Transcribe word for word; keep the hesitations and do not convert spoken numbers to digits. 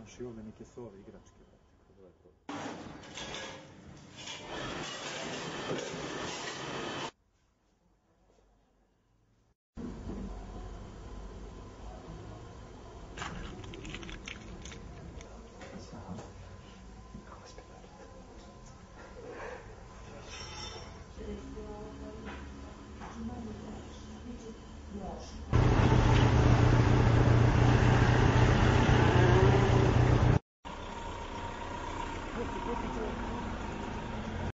Znaš, i ove neke su ove igračke. Kako je to? Može.